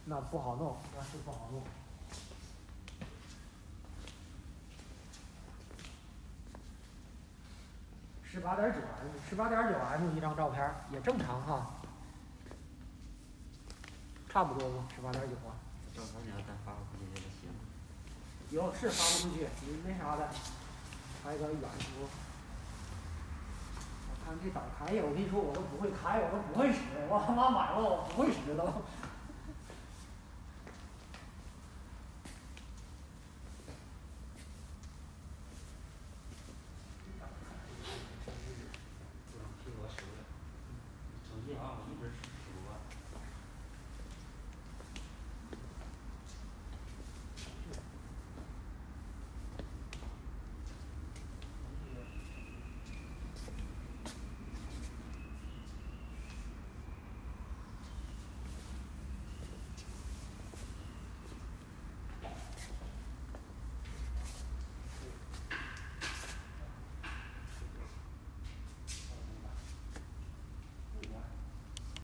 那不好弄，那是不好弄。18.9M，18.9M 一张照片也正常哈，差不多吧，18.9啊。 照片你要再发过去也行。 有是发不出去，你那啥的，拍个远图。我看这咋开呀？我跟你说，我都不会开，我都不会使，我他妈买了我不会使都。